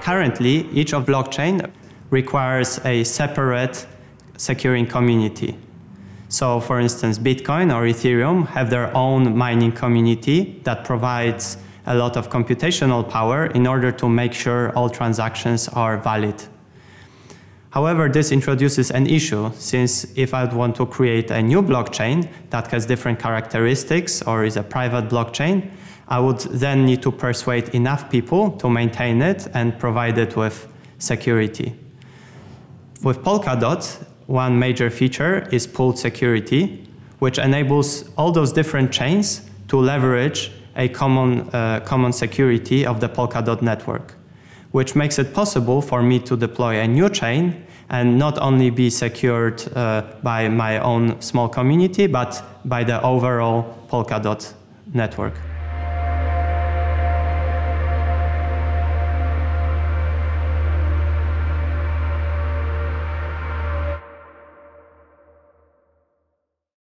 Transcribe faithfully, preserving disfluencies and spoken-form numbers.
Currently, each of blockchain requires a separate securing community. So, for instance, Bitcoin or Ethereum have their own mining community that provides a lot of computational power in order to make sure all transactions are valid. However, this introduces an issue, since if I want to create a new blockchain that has different characteristics or is a private blockchain, I would then need to persuade enough people to maintain it and provide it with security. With Polkadot, one major feature is pooled security, which enables all those different chains to leverage a common, uh, common security of the Polkadot network, which makes it possible for me to deploy a new chain and not only be secured uh, by my own small community, but by the overall Polkadot network.